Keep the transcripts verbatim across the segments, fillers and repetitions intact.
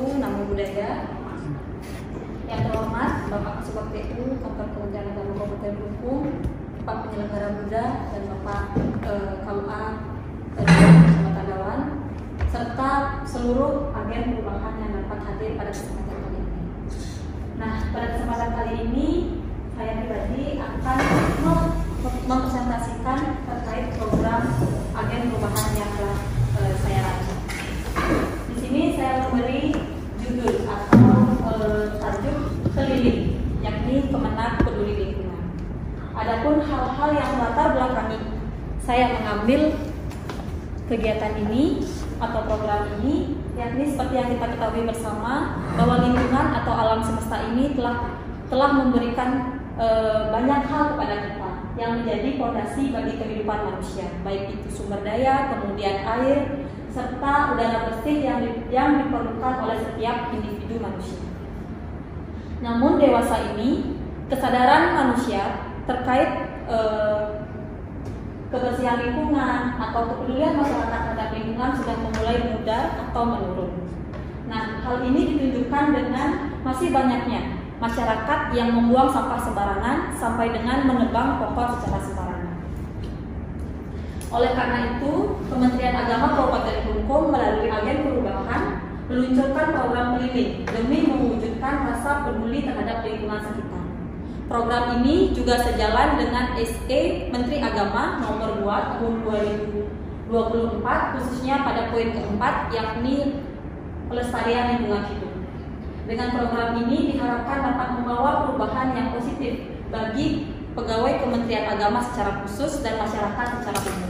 wabarakatuh. Nama budaya. Yang terhormat Bapak Kasubag P U Kantor Kementerian Agama Kabupaten Klungkung, Pak Penyelenggara Buddha dan Bapak eh, K U A bersama Dawan, serta seluruh agen perubahan yang dapat hadir pada kesempatan kali ini. Nah, pada kesempatan kali ini saya pribadi akan mempresentasikan terkait program agen perubahan yang telah eh, saya rancang. Di sini saya memberi judul atau eh, tajuk keliling, yakni Kemenag Peduli Lingkungan. Adapun hal-hal yang melatar belakangi saya mengambil kegiatan ini atau program ini, yakni seperti yang kita ketahui bersama bahwa lingkungan atau alam semesta ini telah telah memberikan e, banyak hal kepada kita yang menjadi fondasi bagi kehidupan manusia, baik itu sumber daya, kemudian air, serta udara bersih yang di, yang diperlukan oleh setiap individu manusia. Namun dewasa ini kesadaran manusia terkait e, kebersihan lingkungan atau kepedulian masyarakat terhadap lingkungan sudah mulai memudar atau menurun. Nah, hal ini ditunjukkan dengan masih banyaknya masyarakat yang membuang sampah sembarangan sampai dengan menebang pohon secara sembarangan. Oleh karena itu, Kementerian Agama Kabupaten Klungkung melalui agen perubahan meluncurkan program keliling demi mewujudkan rasa peduli terhadap lingkungan sekitar. Program ini juga sejalan dengan S E Menteri Agama nomor dua tahun dua ribu dua puluh empat, khususnya pada poin keempat, yakni pelestarian lingkungan hidup. Dengan program ini diharapkan dapat membawa perubahan yang positif bagi pegawai Kementerian Agama secara khusus dan masyarakat secara umum.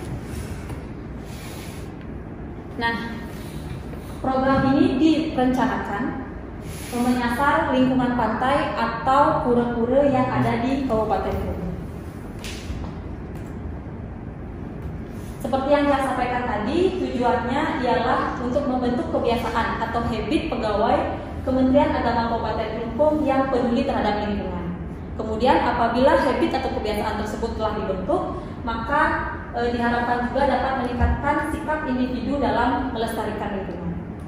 Nah, program ini direncanakan menyasar lingkungan pantai atau pura-pura yang ada di Kabupaten Klungkung. Seperti yang saya sampaikan tadi, tujuannya ialah untuk membentuk kebiasaan atau habit pegawai Kementerian Agama Kabupaten Klungkung yang peduli terhadap lingkungan. Kemudian apabila habit atau kebiasaan tersebut telah dibentuk, maka e, diharapkan juga dapat meningkatkan sikap individu dalam melestarikan lingkungan.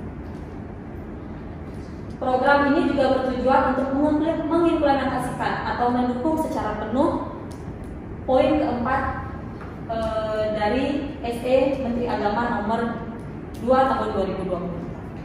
Program ini juga bertujuan untuk mengimplementasikan atau mendukung secara penuh poin keempat e, dari S E Menteri Agama nomor dua tahun dua ribu dua puluh.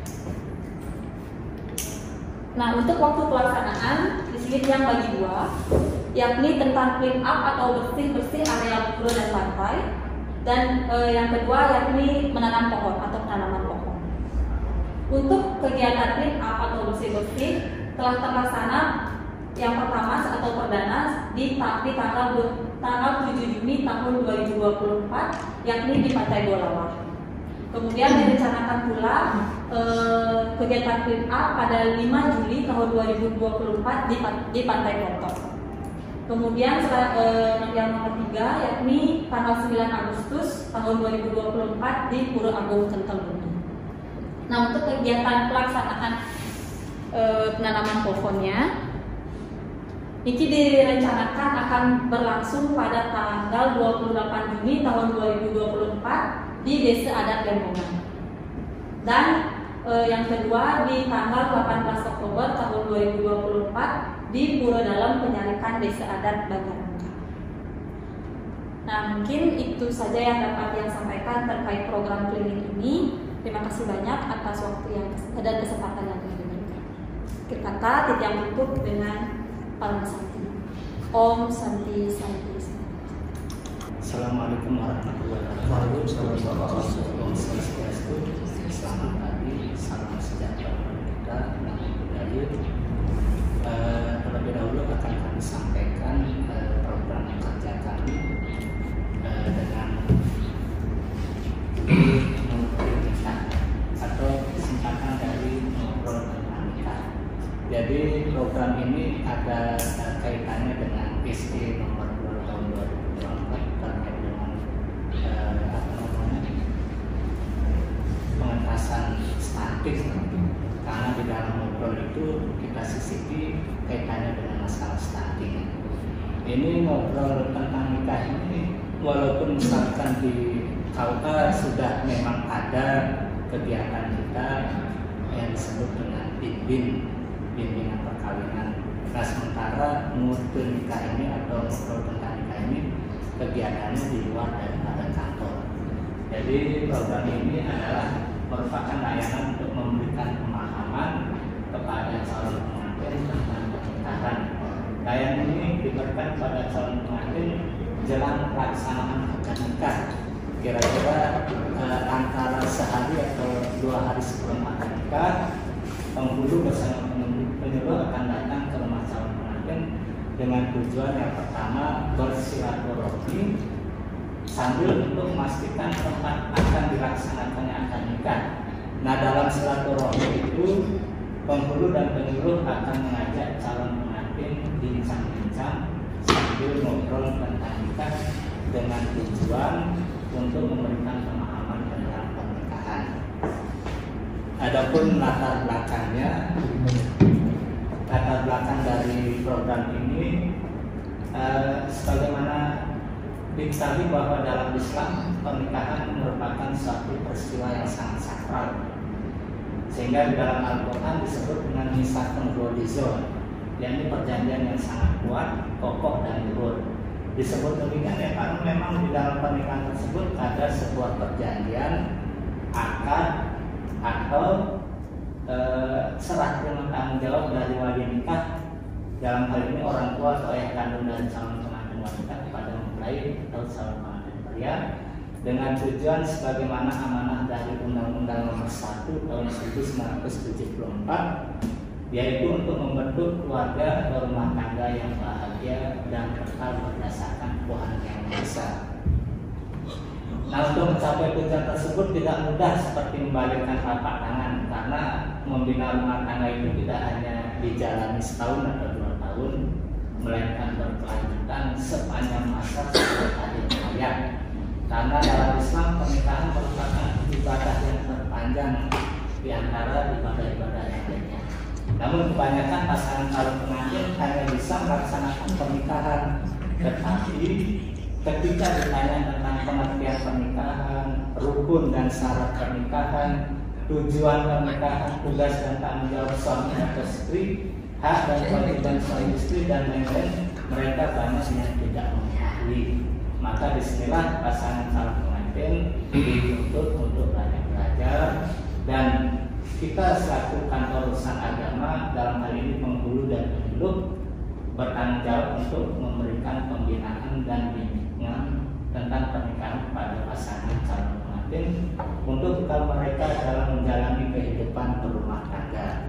Nah, untuk waktu pelaksanaan di sini yang bagi dua, yakni tentang clean up atau bersih-bersih area pura dan pantai, dan e, yang kedua yakni menanam pohon atau penanaman pohon. Untuk kegiatan clean up atau bersih-bersih telah terlaksana yang pertama atau perdana di, di tanggal, tanggal tujuh Juni tahun dua ribu dua puluh empat, yakni di Pantai Golawar. Kemudian direncanakan pula eh, kegiatan clean up pada lima Juli tahun dua ribu dua puluh empat di, di Pantai Klontok. Kemudian eh, yang nomor tiga yakni tanggal sembilan Agustus tahun dua ribu dua puluh empat di Pura Agung Kentelbumi. Nah, untuk kegiatan pelaksanaan e, penanaman pohonnya, ini direncanakan akan berlangsung pada tanggal dua puluh delapan Juni tahun dua ribu dua puluh empat di Desa Adat Lembongan. Dan e, yang kedua di tanggal delapan belas Oktober tahun dua ribu dua puluh empat di Pura Dalam Penyalikan Desa Adat Banjarnegara. Nah, mungkin itu saja yang dapat yang sampaikan terkait program keliling ini. Terima kasih banyak atas waktu yang dan kesempatan yang telah diberikan. Akhir kata, tidak tutup dengan Param Santi. Om Santi Santi. Assalamualaikum warahmatullahi wabarakatuh. Selamat pagi, salam sejahtera bagi kita. Uh, terlebih dahulu akan kami sampaikan uh, program kerja kami uh, dengan atau kesempatan dari ngobrol dinamika. Jadi program ini ada uh, kaitannya dengan S E nomor dua tahun dua ribu dua puluh empat terkait dengan uh, apa namanya pengentasan stunting. Karena di dalam ngobrol itu kita sisipi kaitannya dengan masalah stunting. Ini ngobrol tentang nikah ini walaupun misalkan di K U A sudah memang ada kegiatan kita yang disebut disebut dengan bimbing, bimbingan perkawinan. Nah, sementara mutu nikah ini atau ngobrol tentang nikah ini kegiatannya di luar daripada kantor. Jadi program ini adalah merupakan layanan untuk memberikan pemahaman kepada calon pengantin tentang pernikahan. Layanan ini diberikan pada calon pengantin jelang pelaksanaan akad nikah. Kira-kira eh, antara sehari atau dua hari sebelum akad nikah, penghulu bersama penyuluh akan datang ke rumah calon pengantin dengan tujuan yang pertama bersilaturahmi sambil untuk memastikan tempat akan dilaksanakannya akad nikah. Nah, dalam silaturahmi itu penghulu dan penyuluh akan mengajak calon pengantin bincang-bincang sambil ngobrol tentang nikah dengan tujuan untuk memberikan pemahaman tentang pernikahan. Adapun latar belakangnya, latar belakang dari program ini eh, sebagaimana diketahui bahwa dalam Islam pernikahan merupakan suatu peristiwa yang sangat sakral, sehingga di dalam Al-Quran disebut dengan misakun ghalizah, yakni perjanjian yang sangat kuat, kokoh dan luhur. Disebut demikian ya karena memang di dalam pernikahan tersebut ada sebuah perjanjian, akad atau e, serah terima tanggung jawab dari wali nikah, dalam hal ini orang tua atau ayah kandung dari calon pengantin wanita kepada mempelai atau calon pengantin pria, dengan tujuan sebagaimana amanah dari Undang-Undang Nomor satu Tahun seribu sembilan ratus tujuh puluh empat, yaitu untuk membentuk keluarga atau rumah tangga yang bahagia dan kekal berdasarkan Tuhan Yang Maha Esa. Nah, untuk mencapai tujuan tersebut tidak mudah seperti membalikkan telapak tangan, karena membina rumah tangga itu tidak hanya dijalani setahun atau dua tahun, melainkan berkelanjutan sepanjang masa sampai akhir hayat. Karena dalam Islam pernikahan merupakan ibadah yang terpanjang di antara ibadah-ibadah yang lainnya. Namun kebanyakan pasangan calon pengantin hanya bisa melaksanakan pernikahan, tetapi ketika ditanya tentang pengertian pernikahan, rukun dan syarat pernikahan, tujuan pernikahan, tugas dan tanggung jawab suami atau istri, hak dan kewajiban suami istri dan lain-lain, mereka banyak yang tidak mengetahui. Maka disinilah pasangan calon pengantin dituntut untuk banyak belajar, dan kita selaku kantor urusan agama dalam hal ini penghulu dan penyuluh bertanggung jawab untuk memberikan pembinaan dan bimbingan tentang pernikahan kepada pasangan calon pengantin untuk bekal mereka dalam menjalani kehidupan berumah tangga.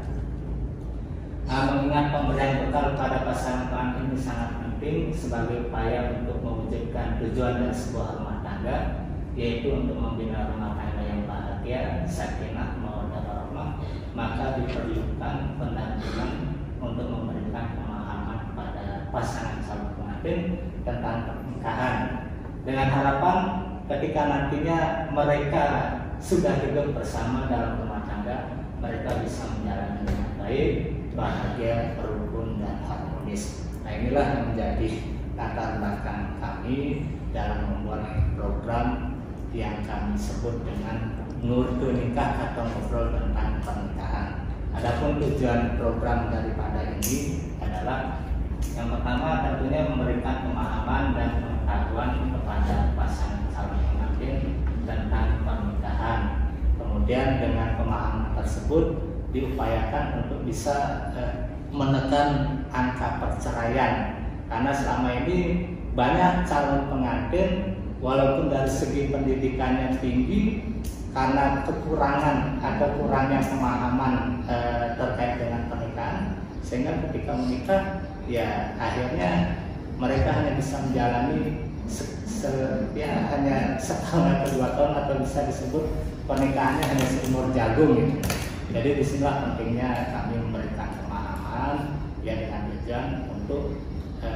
Nah, mengingat pemberian bekal pada pasangan pengantin ini sangat penting sebagai upaya untuk mewujudkan tujuan dari sebuah rumah tangga, yaitu untuk membina rumah tangga yang bahagia, sakinah, mawaddah warahmah, maka diperlukan pendampingan untuk memberikan pemahaman kepada pasangan calon pengantin tentang pernikahan, dengan harapan ketika nantinya mereka sudah hidup bersama dalam rumah tangga, mereka bisa menjalani dengan baik, bahagia, rukun dan harmonis. Nah, inilah yang menjadi latar belakang kami dalam membuat program yang kami sebut dengan Nurtu Nikah atau ngobrol tentang pernikahan. Adapun tujuan program daripada ini adalah yang pertama tentunya memberikan pemahaman dan pengetahuan kepada pasangan calon pengantin tentang pernikahan. Kemudian dengan pemahaman tersebut diupayakan untuk bisa eh, menekan angka perceraian, karena selama ini banyak calon pengantin walaupun dari segi pendidikannya tinggi, karena kekurangan atau kurangnya pemahaman e, terkait dengan pernikahan, sehingga ketika menikah ya akhirnya mereka hanya bisa menjalani se, se, ya, hanya setahun atau dua tahun, atau bisa disebut pernikahannya hanya seumur jagung gitu. Jadi disinilah pentingnya kami memberikan pemahaman ya dengan tujuan untuk e,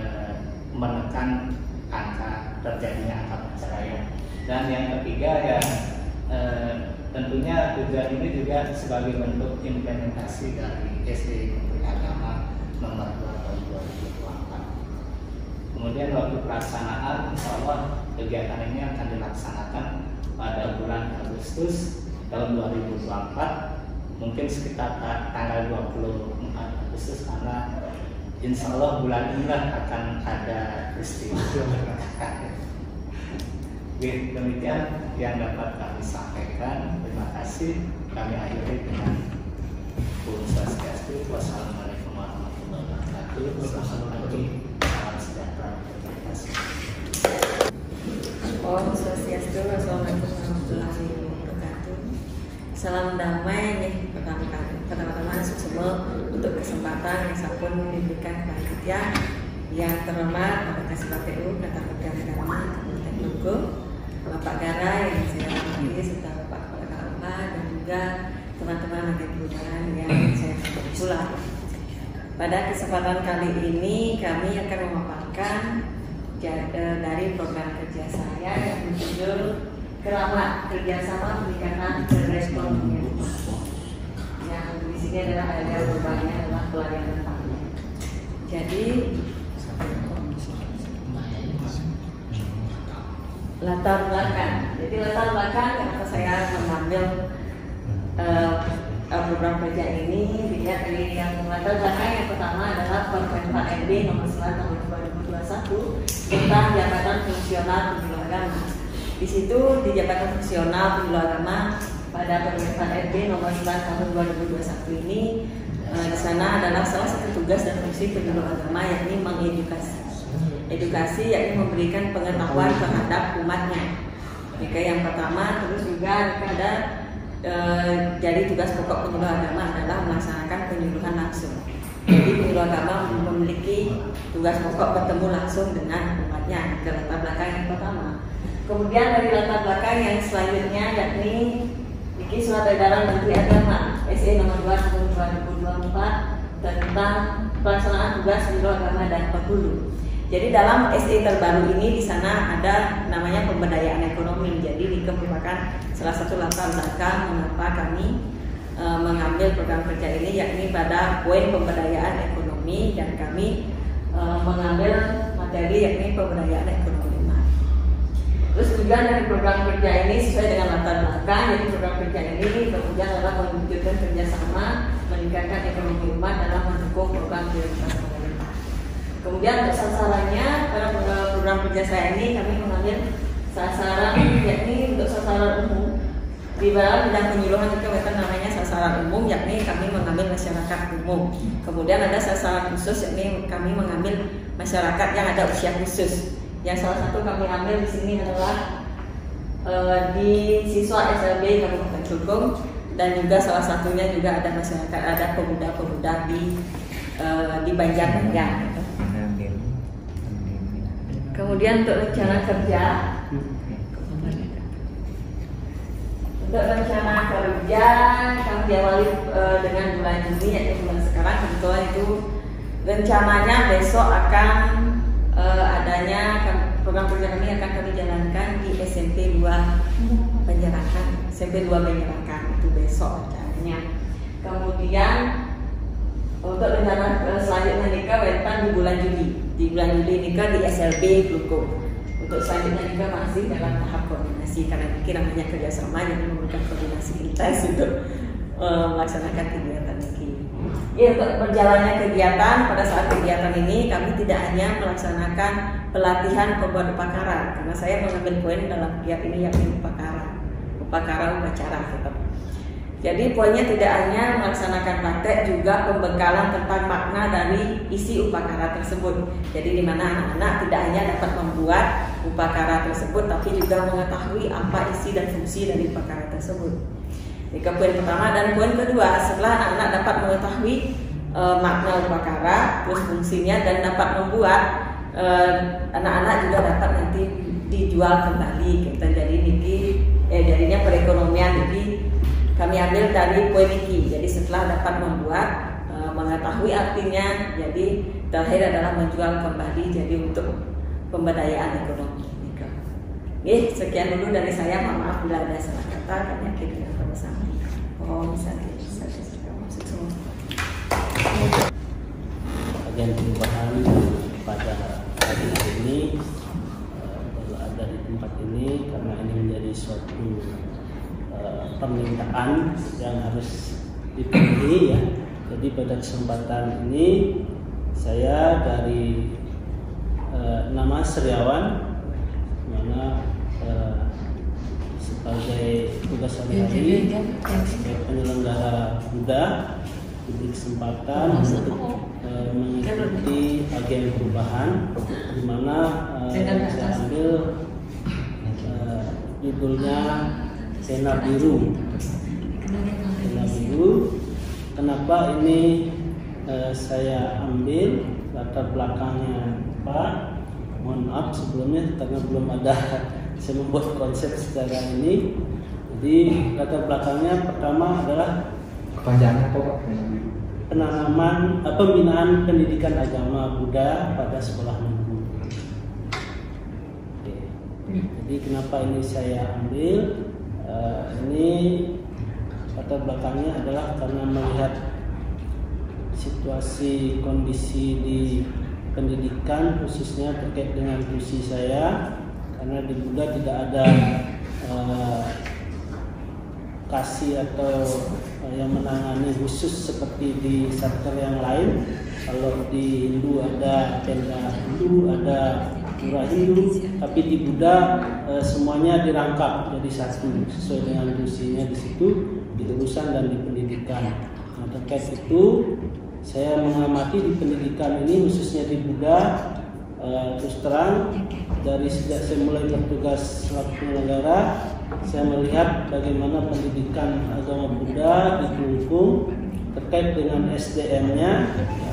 menekan angka terjadinya angka perceraian. Dan yang ketiga ya e, tentunya tujuan ini juga sebagai bentuk implementasi dari S D Kementerian Agama nomor dua tahun dua ribu dua puluh empat. Kemudian waktu pelaksanaan, insya Allah kegiatan ini akan dilaksanakan pada bulan Agustus tahun dua ribu dua puluh empat mungkin sekitar tanggal dua puluh empat Agustus, karena insya Allah bulan ini akan ada peristiwa. Oke, demikian yang dapat kami sampaikan. Terima kasih. Kami akhiri dengan Om Swastiastu. Wassalamualaikum warahmatullahi wabarakatuh. Selamat pagi, salam sejahtera. Terima kasih. Om Swastiastu. Wassalamualaikum warahmatullahi wabarakatuh. Salam damai nih pertama-tama semua untuk kesempatan yang sampun diberikan kepada kita yang terhormat Bapak Kasih P U Kata Kerja Agama Kabupaten Lugo, Bapak Gara yang saya hormati, serta Bapak Kepala K U H dan juga teman-teman agen perubahan yang saya hormati pula. Pada kesempatan kali ini kami akan memaparkan dari program kerja saya yang berjudul Keramat Kerjasama Peningkatan Perekonomian. Yang di sini adalah ada bebannya adalah pelayanan tamu. Jadi latar belakang. Jadi latar belakang kenapa saya mengambil uh, program kerja ini, dilihat dari yang latar belakang yang pertama adalah Permen P R B nomor sembilan tahun dua ribu dua puluh satu tentang jabatan fungsional penyuluh agama. Di situ di jabatan fungsional penyuluh agama pada Permen P R B nomor sembilan tahun dua ribu dua puluh satu ini, uh, di sana adalah salah satu tugas dan fungsi penyuluh agama yakni mengedukasi. Edukasi yakni memberikan pengetahuan terhadap umatnya. Jika yang pertama, terus juga ada e, jadi tugas pokok penyuluh agama adalah melaksanakan penyuluhan langsung. Jadi penyuluh agama memiliki tugas pokok bertemu langsung dengan umatnya. Ke latar belakang yang pertama. Kemudian dari latar belakang yang selanjutnya yakni ini surat edaran Menteri Agama S E nomor dua tahun dua ribu dua puluh empat tentang pelaksanaan tugas penyuluh agama dan penghulu. Jadi dalam S E terbaru ini di sana ada namanya pemberdayaan ekonomi. Jadi ini merupakan salah satu latar belakang mengapa kami e, mengambil program kerja ini, yakni pada poin pemberdayaan ekonomi, dan kami e, mengambil materi yakni pemberdayaan ekonomi. Terus juga dari program kerja ini sesuai dengan latar belakang, jadi program kerja ini kemudian adalah mewujudkan kerjasama meningkatkan ekonomi umat dalam mendukung program prioritas pemerintah. Kemudian untuk sasarannya pada program kerja saya ini kami mengambil sasaran yakni untuk sasaran umum. Di dalam bidang penyuluhan itu kita namanya sasaran umum, yakni kami mengambil masyarakat umum. Kemudian ada sasaran khusus, yakni kami mengambil masyarakat yang ada usia khusus. Yang salah satu kami ambil di sini adalah e, di siswa S L B Kabupaten Cukung, dan juga salah satunya juga ada masyarakat, ada pemuda-pemuda di e, di Banjarnegara. Kemudian untuk rencana kerja, untuk rencana kerja kami diawali e, dengan bulan Juni, yaitu bulan sekarang. Kebetulan itu rencananya besok akan e, adanya program kerja kami akan kami jalankan di S M P dua Banjarakan, S M P dua Banjarakan itu besok rencananya. Kemudian untuk rencana e, selanjutnya nikah wetan di bulan Juli. Di bulan Juli nikah di S L B Kluko. Untuk selanjutnya nikah masih dalam tahap koordinasi, karena mungkin namanya kerjasama yang memberikan koordinasi intens untuk uh, melaksanakan kegiatan ini. Ya, untuk berjalannya kegiatan pada saat kegiatan ini kami tidak hanya melaksanakan pelatihan pembuat upacara, karena saya mengambil poin dalam kegiatan ini yakni upacara, upacara upacara tetap. Jadi poinnya tidak hanya melaksanakan praktek, juga pembekalan tentang makna dari isi upacara tersebut. Jadi di mana anak-anak tidak hanya dapat membuat upacara tersebut, tapi juga mengetahui apa isi dan fungsi dari upacara tersebut. Ini poin pertama. Dan poin kedua, setelah anak-anak dapat mengetahui e, makna upacara, terus fungsinya, dan dapat membuat, anak-anak e, juga dapat nanti dijual kembali. Kita jadi niki, eh jadinya perekonomian. Jadi kami ambil dari poin ini. Jadi setelah dapat membuat, e, mengetahui artinya, jadi terakhir adalah menjual kembali, jadi untuk pemberdayaan ekonomi. Oke, sekian dulu dari saya. Mohon maaf bila ada salah kata. Kami akhiri dengan bersama. Oh, bisa bisa maksud semua. Agen perubahan pada hari ini baru ada di tempat ini karena ini menjadi suatu permintaan yang harus dipilih ya. Jadi pada kesempatan ini saya dari eh, nama Seriawan, mana eh, sebagai tugas sehari-hari sebagai penyelenggara Buddha diberi kesempatan untuk eh, mengikuti agen perubahan, di mana eh, saya ambil eh, judulnya Pena Biru. Pena Biru. Kenapa ini eh, saya ambil latar belakangnya Pak? Mohon maaf sebelumnya karena belum ada saya membuat konsep secara ini. Jadi latar belakangnya pertama adalah kepanjangan apa Pak? Penanaman eh, pembinaan pendidikan agama Buddha pada sekolah minggu. Oke. Jadi kenapa ini saya ambil? Eh, ini latar belakangnya adalah karena melihat situasi kondisi di pendidikan khususnya terkait dengan fungsi saya, karena di Buddha tidak ada uh, kasih atau uh, yang menangani khusus seperti di satker yang lain. Kalau di Hindu ada Penda Hindu, ada Pura Hindu, tapi di Buddha uh, semuanya dirangkap jadi satu sesuai dengan fungsinya di situ, di urusan dan di pendidikan. Nah, terkait itu saya mengamati di pendidikan ini khususnya di Buddha, uh, terus terang dari sejak saya mulai bertugas selaku penyelenggara, saya melihat bagaimana pendidikan agama Buddha di Kelungkung terkait dengan S D M-nya,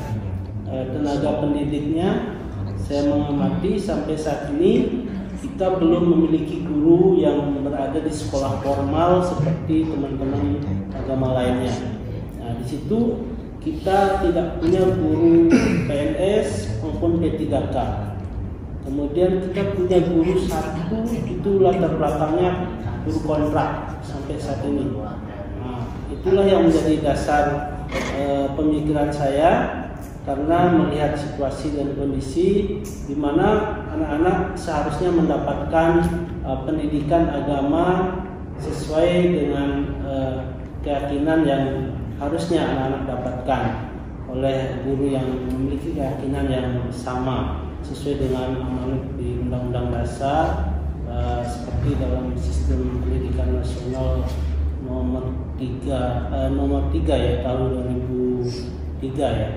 uh, tenaga pendidiknya. Saya mengamati sampai saat ini kita belum memiliki guru yang berada di sekolah formal seperti teman-teman agama lainnya. Nah, di situ kita tidak punya guru P N S maupun P tiga K. Kemudian kita punya guru satu, itu latar belakangnya guru kontrak sampai saat ini. Nah, itulah yang menjadi dasar e, pemikiran saya, karena melihat situasi dan kondisi di mana anak-anak seharusnya mendapatkan e, pendidikan agama sesuai dengan e, keyakinan yang harusnya anak-anak dapatkan oleh guru yang memiliki keyakinan yang sama sesuai dengan amanat di Undang-Undang Dasar uh, seperti dalam sistem pendidikan nasional nomor tiga uh, nomor tiga ya tahun dua ribu tiga ya.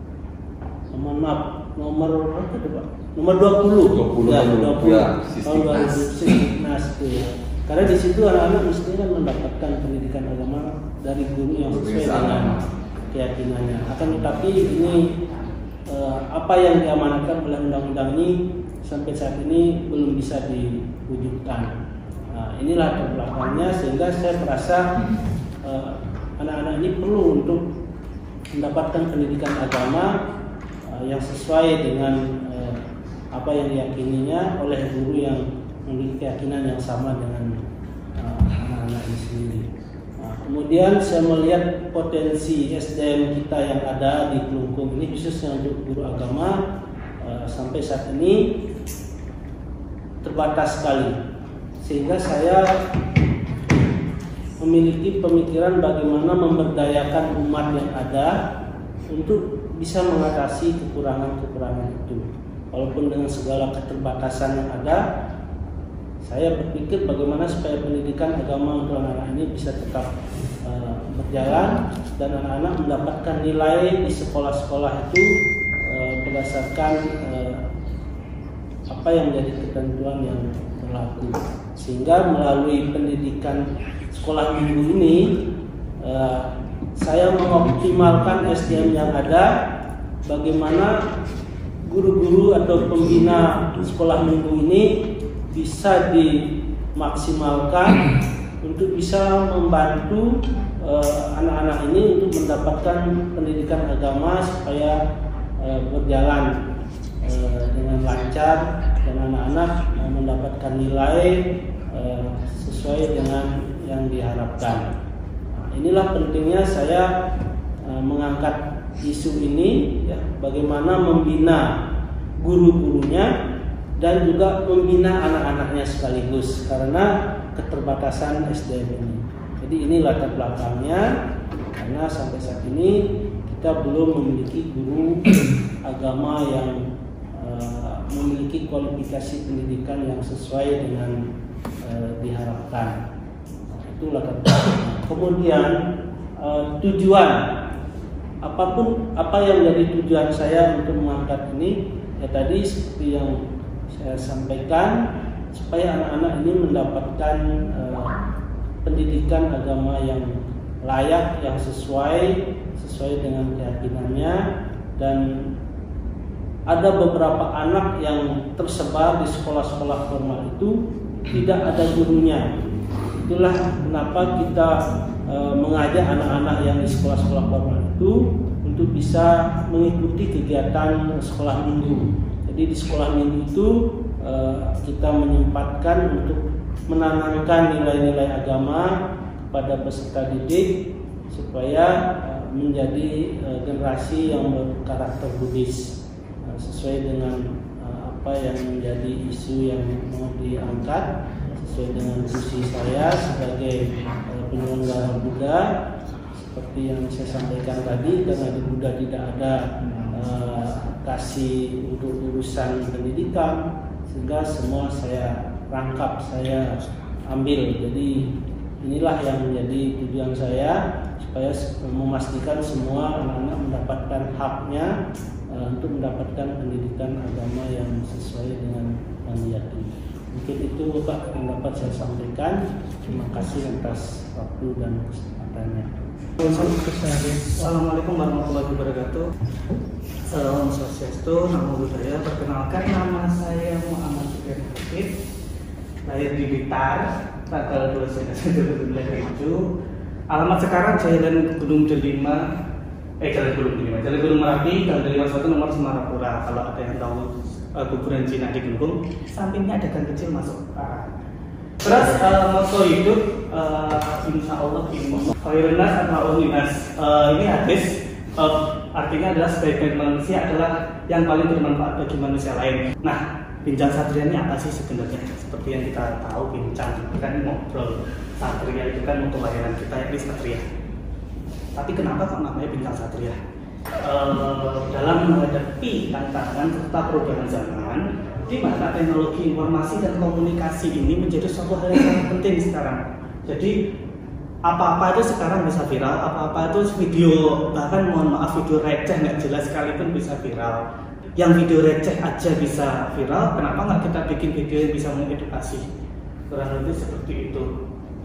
Nomor maaf nomor berapa itu Pak? Nomor dua puluh. dua puluh ya, dua puluh ya, tahun dua ribu Sisdiknas itu ya. Karena di situ anak-anak mestinya mendapatkan pendidikan agama dari guru yang sesuai dengan keyakinannya. Akan tetapi ini eh, apa yang diamanatkan oleh undang-undang ini sampai saat ini belum bisa diwujudkan. Nah, inilah terbelakangnya sehingga saya merasa eh, anak-anak ini perlu untuk mendapatkan pendidikan agama eh, yang sesuai dengan eh, apa yang diyakininya oleh guru yang memiliki keyakinan yang sama dengan uh, anak-anak ini sendiri. Nah, kemudian saya melihat potensi S D M kita yang ada di Kelungkung ini khususnya untuk guru agama uh, sampai saat ini terbatas sekali, sehingga saya memiliki pemikiran bagaimana memberdayakan umat yang ada untuk bisa mengatasi kekurangan-kekurangan itu. Walaupun dengan segala keterbatasan yang ada, saya berpikir bagaimana supaya pendidikan agama untuk anak-anak ini bisa tetap uh, berjalan dan anak-anak mendapatkan nilai di sekolah-sekolah itu uh, berdasarkan uh, apa yang menjadi ketentuan yang berlaku, sehingga melalui pendidikan sekolah minggu ini uh, saya mengoptimalkan S D M yang ada, bagaimana guru-guru atau pembina sekolah minggu ini bisa dimaksimalkan untuk bisa membantu uh, anak-anak ini untuk mendapatkan pendidikan agama supaya uh, berjalan uh, dengan lancar dan anak-anak uh, mendapatkan nilai uh, sesuai dengan yang diharapkan. Nah, inilah pentingnya saya uh, mengangkat isu ini, ya, bagaimana membina guru-gurunya dan juga membina anak-anaknya sekaligus karena keterbatasan S D M ini. Jadi ini latar belakangnya. karena sampai saat ini kita belum memiliki guru agama yang uh, memiliki kualifikasi pendidikan yang sesuai dengan uh, diharapkan. Nah, itulah kata. Kemudian uh, tujuan, apapun apa yang jadi tujuan saya untuk mengangkat ini, ya tadi seperti yang saya sampaikan, supaya anak-anak ini mendapatkan uh, pendidikan agama yang layak, yang sesuai sesuai dengan keyakinannya. Dan ada beberapa anak yang tersebar di sekolah-sekolah formal itu tidak ada gurunya. Itulah kenapa kita e, mengajak anak-anak yang di sekolah-sekolah formal itu untuk bisa mengikuti kegiatan sekolah minggu. Jadi di sekolah minggu itu e, kita menyempatkan untuk menanamkan nilai-nilai agama kepada peserta didik supaya uh, menjadi uh, generasi yang berkarakter Buddhis, uh, sesuai dengan uh, apa yang menjadi isu yang mau diangkat, sesuai dengan visi saya sebagai uh, penyelenggara Buddha. Seperti yang saya sampaikan tadi, karena di Buddha tidak ada uh, kasih untuk urusan pendidikan, sehingga semua saya rangkap, saya ambil. Jadi inilah yang menjadi tujuan saya, supaya memastikan semua anak-anak mendapatkan haknya uh, untuk mendapatkan pendidikan agama yang sesuai dengan yang diyakini. Mungkin itu Pak yang dapat saya sampaikan. Terima kasih atas waktu dan kesempatannya. Assalamualaikum warahmatullahi wabarakatuh. Salam Swastiastu, Namo Buddhaya. Perkenalkan, nama saya Muhammad Sugeng Hafid, lahir di Blitar, tanggal dua September dua ribu tujuh. Alamat sekarang Jalan Gunung Delima, eh Jalan Gunung Delima, Jalan Gunung Merapi, Jalan Delima satu nomor Semarapura. Kalau ada yang tahu uh, kuburan Cina di Gunung, sampingnya ada gang kecil masuk ke arah. Terus uh, motto hidup, uh, insya Allah ini khairun nas atma'un nas. Ini hadis, uh, artinya adalah sebaik-baik manusia adalah yang paling bermanfaat bagi manusia lain. Nah, bincang satria ini apa sih sebenarnya? Seperti yang kita tahu, bincang itu kan ngobrol. Satria itu kan untuk lahiran kita, yakni satria. Tapi kenapa kok namanya bincang satria? Uh, dalam menghadapi tantangan serta perubahan zaman, di mana teknologi informasi dan komunikasi ini menjadi suatu hal yang sangat penting sekarang. Jadi apa-apa itu sekarang bisa viral, apa-apa itu video, bahkan mohon maaf video receh nggak jelas sekalipun bisa viral. Yang video receh aja bisa viral, kenapa nggak kita bikin video yang bisa mengedukasi? Kurang lebih seperti itu.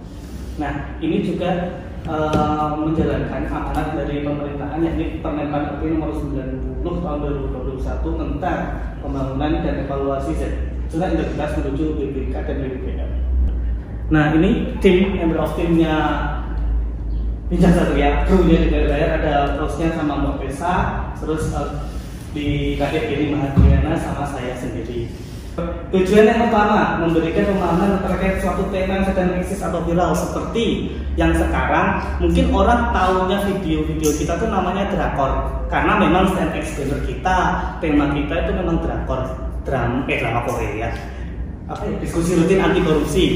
Nah, ini juga uh, menjalankan amanat dari pemerintahan, yakni Permenpan R B nomor sembilan puluh tahun dua ribu dua puluh satu tentang pembangunan dan evaluasi zona integritas menuju B B K dan B B M. Nah, ini tim member of timnya Bincang Satria, krunya di daerah ada terusnya sama Mbak Pesa, terus uh, di K T P Mahadriana sama saya sendiri. Tujuan yang pertama, memberikan pemahaman terkait suatu tema yang sedang eksis atau viral, seperti yang sekarang mungkin orang tahunya video-video kita tuh namanya drakor, karena memang stand expander kita, tema kita itu memang drakor, drama, eh drama Korea, apa ya, diskusi rutin anti korupsi.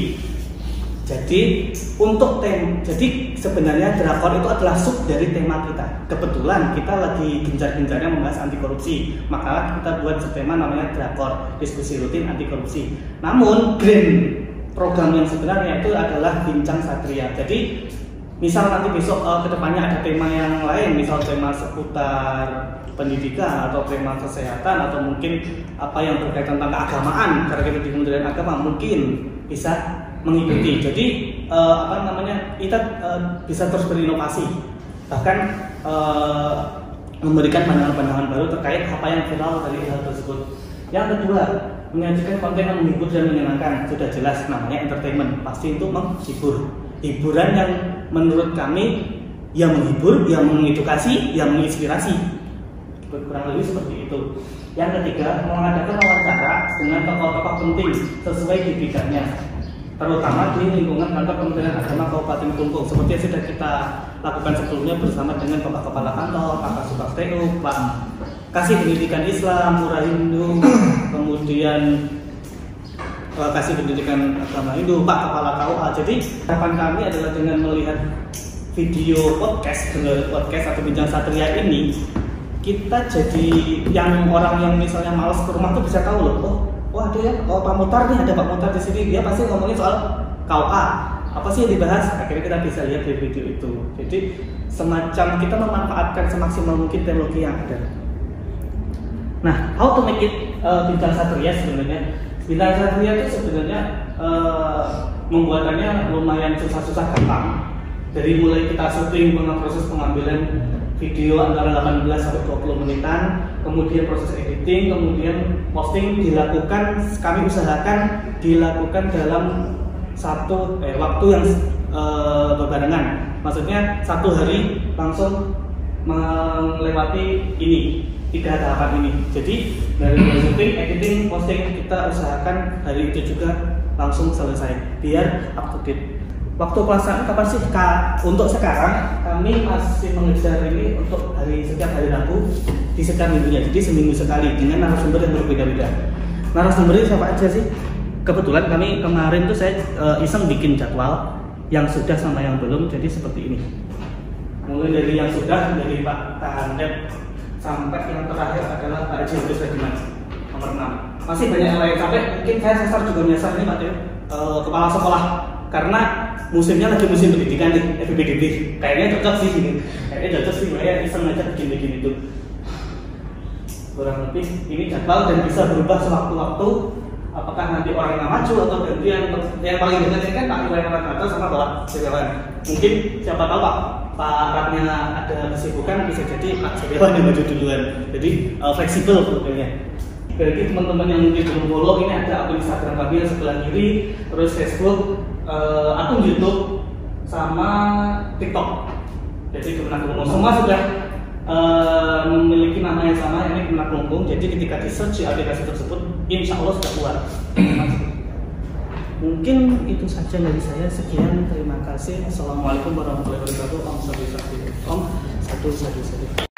Jadi untuk tem, jadi sebenarnya drakor itu adalah sub dari tema kita. Kebetulan kita lagi gencar-gencarnya membahas anti korupsi, maka kita buat subtema namanya drakor, diskusi rutin anti korupsi. Namun grand program yang sebenarnya itu adalah Bincang Satria. Jadi misal nanti besok uh, kedepannya ada tema yang lain, misal tema seputar pendidikan atau tema kesehatan atau mungkin apa yang berkaitan tentang keagamaan, karena kita di Kementerian Agama mungkin bisa mengikuti. Jadi uh, apa namanya, kita uh, bisa terus berinovasi, bahkan uh, memberikan pandangan-pandangan baru terkait apa yang viral dari hal tersebut. Yang kedua, menyajikan konten yang menghibur dan menyenangkan. Sudah jelas namanya entertainment, pasti itu menghibur. Hiburan yang menurut kami yang menghibur, yang mengedukasi, yang menginspirasi. Kurang lebih seperti itu. Yang ketiga, mengadakan wawancara dengan tokoh-tokoh penting sesuai di bidangnya, terutama di lingkungan kantor Kementerian Agama Kabupaten Klungkung, seperti yang sudah kita lakukan sebelumnya bersama dengan Bapak Kepala Kantor, Pak Suparteo, Pak Kasih Pendidikan Islam, Murah Hindu, kemudian Kasih Pendidikan Agama Hindu, Pak Kepala K U A. Jadi harapan kami adalah dengan melihat video podcast, podcast atau Bincang Satria ini, kita jadi yang orang yang misalnya malas ke rumah tuh bisa tahu loh, oh, oh ada ya, oh Pak Mutar nih, ada Pak Mutar di sini, dia pasti ngomongin soal K U A, apa sih yang dibahas, akhirnya kita bisa lihat di video itu. Jadi semacam kita memanfaatkan semaksimal mungkin teknologi yang ada. Nah, how to make it uh, Bincang Satria sebenarnya? Bincang Satria itu sebenarnya uh, membuatannya lumayan susah-susah gampang. Dari mulai kita syuting dengan proses pengambilan video antara delapan belas sampai dua puluh menitan, kemudian proses editing, kemudian posting dilakukan, kami usahakan dilakukan dalam satu eh, waktu yang eh, berbarengan. Maksudnya satu hari langsung melewati ini, tiga tahapan ini. Jadi dari mulai syuting, editing, posting kita usahakan hari itu juga langsung selesai biar up to date. Waktu pelaksanaan kapan sih Kak? Untuk sekarang kami masih mengejar ini untuk hari setiap hari Rabu di setiap minggunya, jadi seminggu sekali dengan narasumber yang berbeda-beda. Narasumbernya siapa aja sih? Kebetulan kami kemarin tuh saya uh, iseng bikin jadwal yang sudah sama yang belum, jadi seperti ini. Mulai dari yang sudah dari Pak Tahandep sampai yang terakhir adalah Pak Haji Abdul Sadiman nomor enam. Masih banyak yang lain, sampai mungkin saya sasar juga menyasar ini Pak Teo, uh, kepala sekolah, karena musimnya lagi musim pendidikan di F B D B, kayaknya cocok sih ini, kayaknya cocok sih, saya iseng aja bikin-bikin itu. Kurang lebih ini jadwal dan bisa berubah sewaktu-waktu. Apakah nanti orang yang maju atau gantian? Yang paling dekat kan Pak Iwan Ratna sama Pak Setiawan. Mungkin siapa tahu Pak Pak Ratna ada kesibukan, bisa jadi Pak Setiawan yang maju duluan. Jadi uh, fleksibel sebetulnya. Bagi teman-teman yang mungkin belum follow, ini ada akun Instagram kami yang sebelah kiri, terus Facebook, uh, akun YouTube, sama TikTok. Jadi Kemenak Lumbung semua sudah uh, memiliki nama yang sama, ini Kemenak Lumbung. Jadi ketika di search di aplikasi tersebut, insya Allah sudah keluar. Mungkin itu saja dari saya. Sekian, terima kasih. Assalamualaikum warahmatullahi wabarakatuh. Om satu satu om satu satu satu.